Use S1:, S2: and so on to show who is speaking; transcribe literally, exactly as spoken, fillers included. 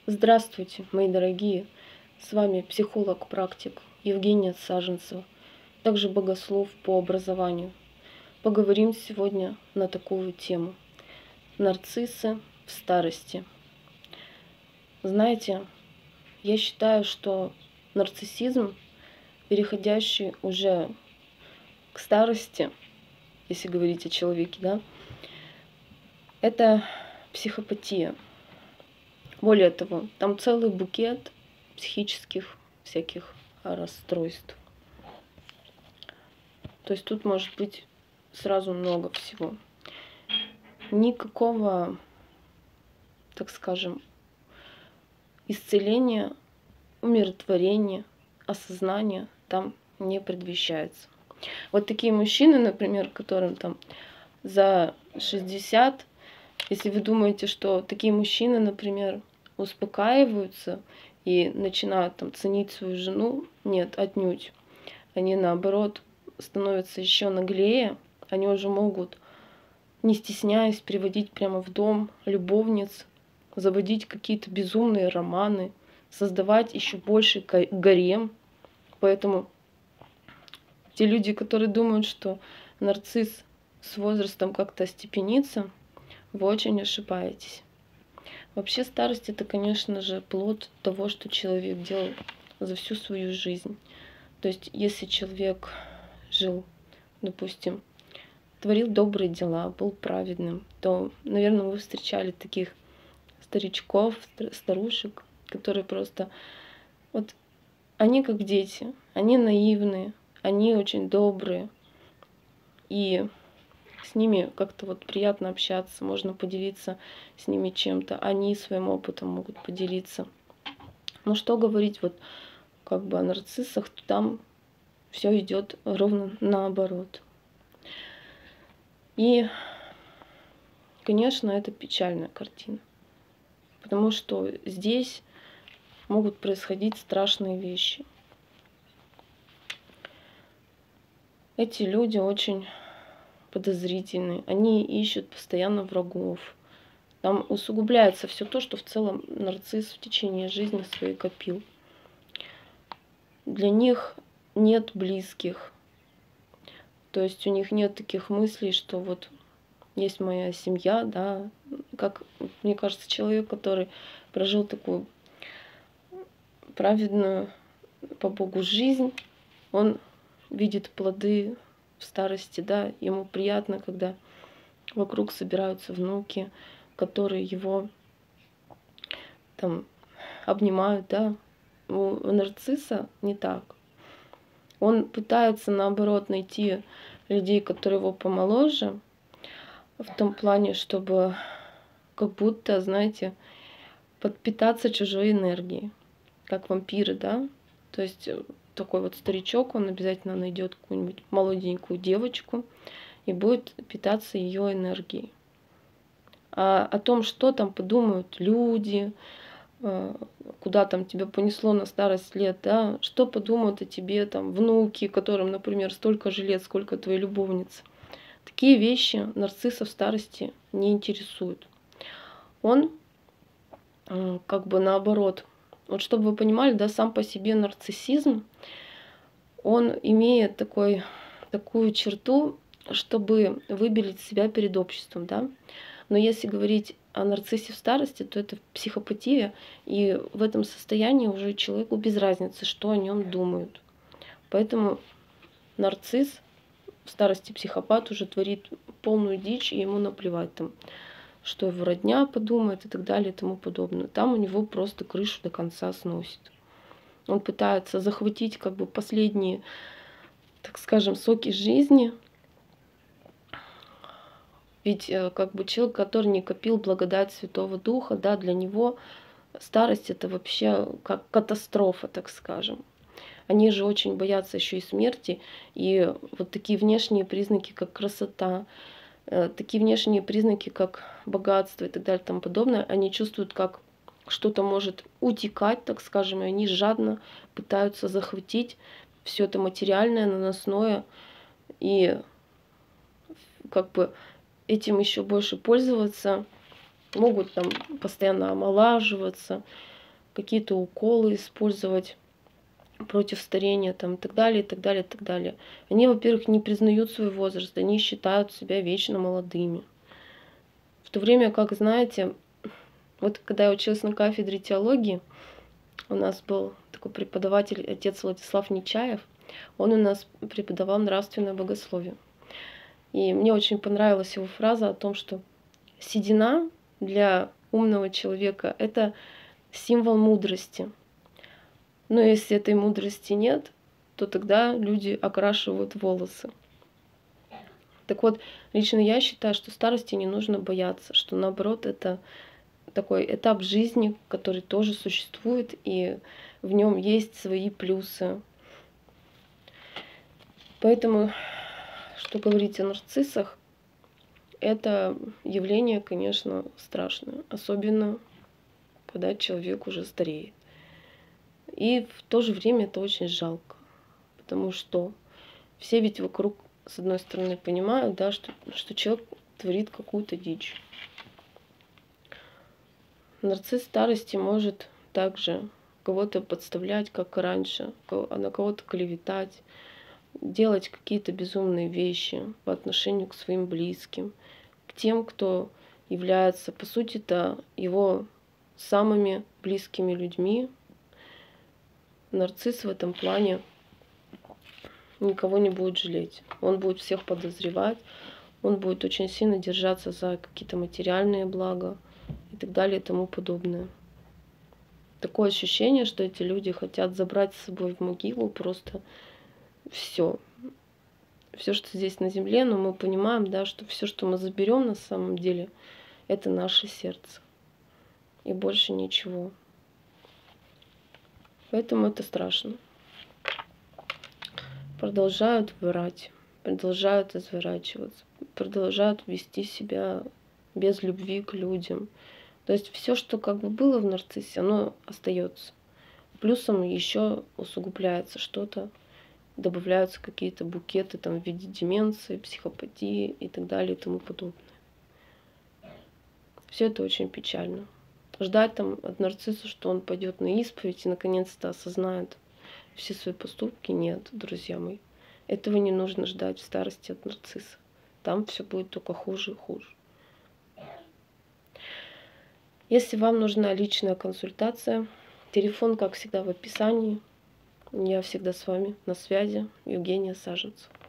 S1: Здравствуйте, мои дорогие! С вами психолог-практик Евгения Саженцева, также богослов по образованию. Поговорим сегодня на такую тему. Нарциссы в старости. Знаете, я считаю, что нарциссизм, переходящий уже к старости, если говорить о человеке, да, это психопатия. Более того, там целый букет психических всяких расстройств. То есть тут может быть сразу много всего. Никакого, так скажем, исцеления, умиротворения, осознания там не предвещается. Вот такие мужчины, например, которым там за шестьдесят, если вы думаете, что такие мужчины, например, успокаиваются и начинают там ценить свою жену, нет, отнюдь. Они наоборот становятся еще наглее, они уже могут, не стесняясь, приводить прямо в дом любовниц, заводить какие-то безумные романы, создавать еще больше гарем. Поэтому те люди, которые думают, что нарцисс с возрастом как-то остепенится, вы очень ошибаетесь. Вообще старость — это, конечно же, плод того, что человек делал за всю свою жизнь. То есть если человек жил, допустим, творил добрые дела, был праведным, то, наверное, вы встречали таких старичков, старушек, которые просто... Вот они как дети, они наивные, они очень добрые, и с ними как-то вот приятно общаться, можно поделиться с ними чем-то, они своим опытом могут поделиться. Но что говорить вот как бы о нарциссах, то там все идет ровно наоборот. И, конечно, это печальная картина, потому что здесь могут происходить страшные вещи. Эти люди очень подозрительные, они ищут постоянно врагов. Там усугубляется все то, что в целом нарцисс в течение жизни своей копил. Для них нет близких. То есть у них нет таких мыслей, что вот есть моя семья, да, как, мне кажется, человек, который прожил такую праведную по Богу жизнь, он видит плоды в старости, да, ему приятно, когда вокруг собираются внуки, которые его там обнимают, да. У нарцисса не так. Он пытается, наоборот, найти людей, которые его помоложе, в том плане, чтобы как будто, знаете, подпитаться чужой энергией, как вампиры, да. То есть такой вот старичок, он обязательно найдет какую-нибудь молоденькую девочку и будет питаться ее энергией. А о том, что там подумают люди, куда там тебя понесло на старость лет, да, что подумают о тебе там внуки, которым, например, столько же лет, сколько твоей любовницы. Такие вещи нарцисса в старости не интересуют. Он как бы наоборот. Вот чтобы вы понимали, да, сам по себе нарциссизм, он имеет такой, такую черту, чтобы выбелить себя перед обществом, да. Но если говорить о нарциссе в старости, то это психопатия, и в этом состоянии уже человеку без разницы, что о нем думают. Поэтому нарцисс в старости, психопат, уже творит полную дичь, и ему наплевать там, что его родня подумает и так далее и тому подобное. Там у него просто крышу до конца сносит. Он пытается захватить как бы последние, так скажем, соки жизни. Ведь как бы человек, который не копил благодать Святого Духа, да, для него старость — это вообще как катастрофа, так скажем. Они же очень боятся еще и смерти, и вот такие внешние признаки, как красота, такие внешние признаки, как богатство и так далее и тому подобное, они чувствуют, как что-то может утекать, так скажем, и они жадно пытаются захватить все это материальное, наносное, и как бы этим еще больше пользоваться, могут там постоянно омолаживаться, какие-то уколы использовать против старения там, и так далее, и так далее, и так далее. Они, во-первых, не признают свой возраст, они считают себя вечно молодыми. В то время как, знаете, вот когда я училась на кафедре теологии, у нас был такой преподаватель, отец Владислав Нечаев, он у нас преподавал нравственное богословие. И мне очень понравилась его фраза о том, что седина для умного человека — это символ мудрости. Но если этой мудрости нет, то тогда люди окрашивают волосы. Так вот, лично я считаю, что старости не нужно бояться, что наоборот это такой этап жизни, который тоже существует, и в нем есть свои плюсы. Поэтому, что говорить о нарциссах, это явление, конечно, страшное, особенно когда человек уже стареет. И в то же время это очень жалко, потому что все ведь вокруг, с одной стороны, понимают, да, что, что человек творит какую-то дичь. Нарцисс старости может также кого-то подставлять, как и раньше, на кого-то клеветать, делать какие-то безумные вещи по отношению к своим близким, к тем, кто является, по сути-то, его самыми близкими людьми. Нарцисс в этом плане никого не будет жалеть. Он будет всех подозревать, он будет очень сильно держаться за какие-то материальные блага и так далее и тому подобное. Такое ощущение, что эти люди хотят забрать с собой в могилу просто все. Все, что здесь на земле, но мы понимаем, да, что все, что мы заберем на самом деле, это наше сердце. И больше ничего. Поэтому это страшно. Продолжают врать, продолжают изворачиваться, продолжают вести себя без любви к людям. То есть все, что как бы было в нарциссе, оно остается. Плюсом еще усугубляется что-то, добавляются какие-то букеты там в виде деменции, психопатии и так далее и тому подобное. Все это очень печально. Ждать там от нарцисса, что он пойдет на исповедь и наконец-то осознает все свои поступки, нет, друзья мои. Этого не нужно ждать в старости от нарцисса. Там все будет только хуже и хуже. Если вам нужна личная консультация, телефон, как всегда, в описании. Я всегда с вами на связи. Евгения Саженцева.